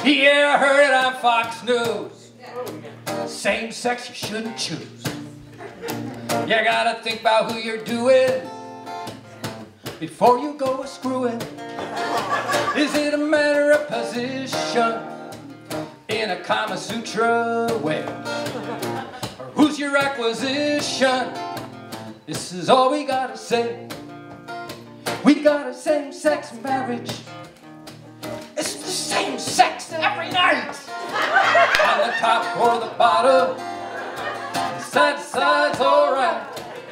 Yeah, I heard it on Fox News. Same sex you shouldn't choose. You gotta think about who you're doing before you go a screwing. Is it a matter of position in a Kama Sutra way? Or who's your acquisition? This is all we gotta say. We got a same-sex marriage. It's the same sex every night. On the top or the bottom, side to side's alright.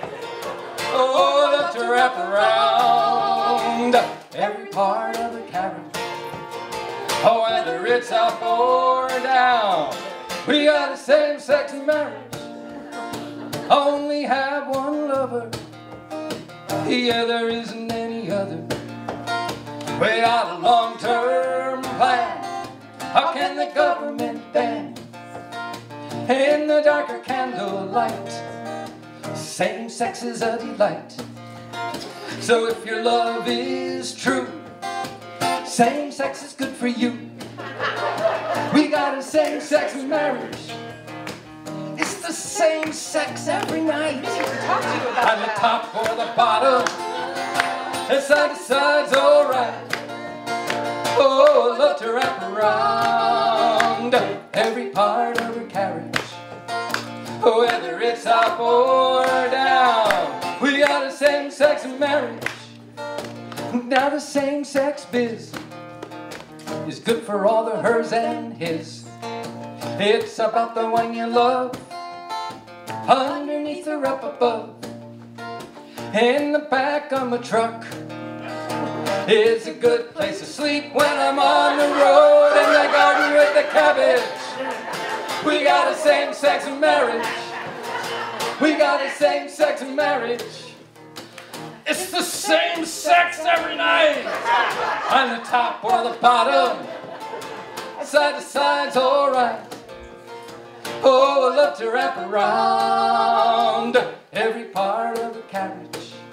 Oh, love to wrap around every part of the carriage. Oh, whether it's up or down, we got a same-sex marriage. Only have one lover. Yeah, there isn't any other. Without a long-term plan, how can the government ban? In the darker candlelight, same sex is a delight. So if your love is true, same sex is good for you. We got a same-sex marriage. It's the same sex every night. On the top or the bottom, side to side's alright. Oh, love to wrap around every part of her carriage. Whether it's up or down, we got a same-sex marriage. Now the same-sex biz is good for all the hers and his. It's about the one you love, underneath or up above. In the back of my truck is a good place to sleep when I'm on the road. In the garden with the cabbage, we got a same-sex marriage. We got a same-sex marriage. It's the same sex every night. On the top or the bottom, side to side's alright. Oh, I love to wrap around every part of the carriage.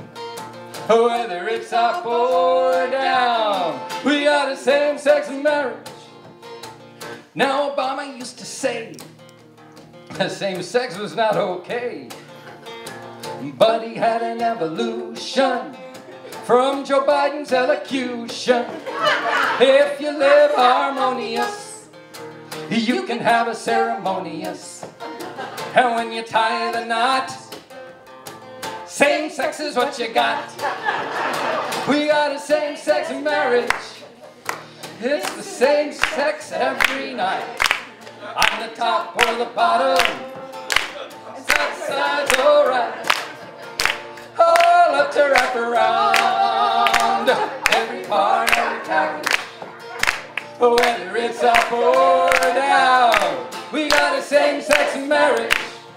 Whether it's up or down, we got a same-sex marriage. Now Obama used to say the same sex was not okay, but he had an evolution from Joe Biden's elocution. If you live harmonious, you can have a ceremonious. And when you tie the knot, same sex is what you got. We got a same-sex marriage. It's the same sex every night. On the top or the bottom, side to side's alright. Oh, I love to wrap around every part of the carriage. Whether it's up or down, we got a same-sex marriage.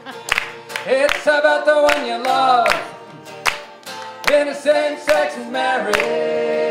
It's about the one you love in a same-sex marriage.